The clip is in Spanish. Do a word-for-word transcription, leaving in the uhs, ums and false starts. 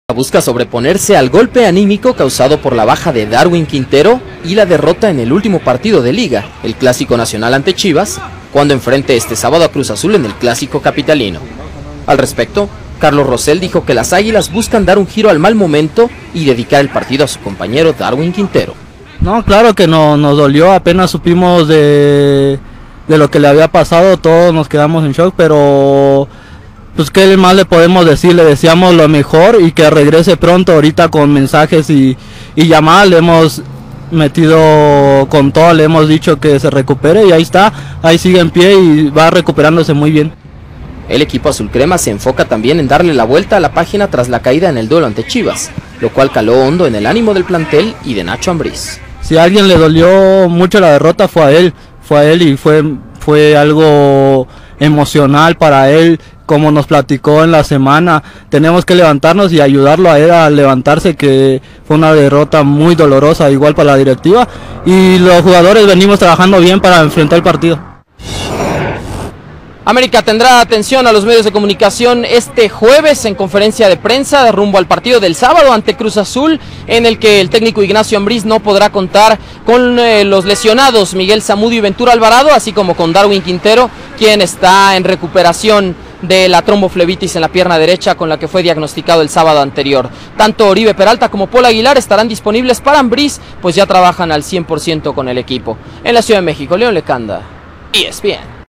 Busca sobreponerse al golpe anímico causado por la baja de Darwin Quintero y la derrota en el último partido de Liga, el Clásico Nacional ante Chivas, cuando enfrente este sábado a Cruz Azul en el Clásico Capitalino. Al respecto, Carlos Rosell dijo que las Águilas buscan dar un giro al mal momento y dedicar el partido a su compañero Darwin Quintero. No, claro que no, nos dolió, apenas supimos de, de lo que le había pasado, todos nos quedamos en shock, pero pues qué más le podemos decir, le deseamos lo mejor y que regrese pronto. Ahorita con mensajes y, y llamadas le hemos metido con todo, le hemos dicho que se recupere y ahí está, ahí sigue en pie y va recuperándose muy bien. El equipo azul crema se enfoca también en darle la vuelta a la página tras la caída en el duelo ante Chivas, lo cual caló hondo en el ánimo del plantel y de Nacho Ambriz. Si a alguien le dolió mucho la derrota fue a él, fue a él y fue, fue algo emocional para él, como nos platicó en la semana. Tenemos que levantarnos y ayudarlo a él a levantarse, que fue una derrota muy dolorosa, igual para la directiva, y los jugadores venimos trabajando bien para enfrentar el partido. América tendrá atención a los medios de comunicación este jueves en conferencia de prensa de rumbo al partido del sábado ante Cruz Azul, en el que el técnico Ignacio Ambriz no podrá contar con eh, los lesionados Miguel Zamudio y Ventura Alvarado, así como con Darwin Quintero, quien está en recuperación de la tromboflebitis en la pierna derecha con la que fue diagnosticado el sábado anterior. Tanto Oribe Peralta como Paul Aguilar estarán disponibles para Ambriz, pues ya trabajan al cien por ciento con el equipo. En la Ciudad de México, León Lecanda, E S P N.